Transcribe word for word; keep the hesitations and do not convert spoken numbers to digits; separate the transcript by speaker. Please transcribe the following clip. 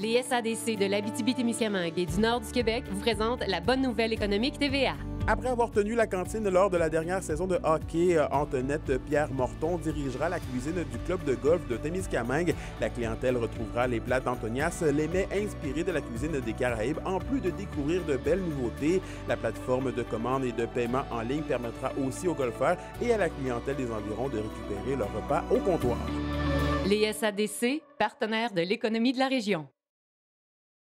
Speaker 1: Les S A D C de l'Abitibi-Témiscamingue et du nord du Québec vous présentent la bonne nouvelle économique T V A.
Speaker 2: Après avoir tenu la cantine lors de la dernière saison de hockey, Antoinette Pierre-Morton dirigera la cuisine du club de golf de Témiscamingue. La clientèle retrouvera les plats d'Antonias, les mets inspirés de la cuisine des Caraïbes, en plus de découvrir de belles nouveautés. La plateforme de commande et de paiement en ligne permettra aussi aux golfeurs et à la clientèle des environs de récupérer leur repas au comptoir.
Speaker 1: Les S A D C, partenaires de l'économie de la région.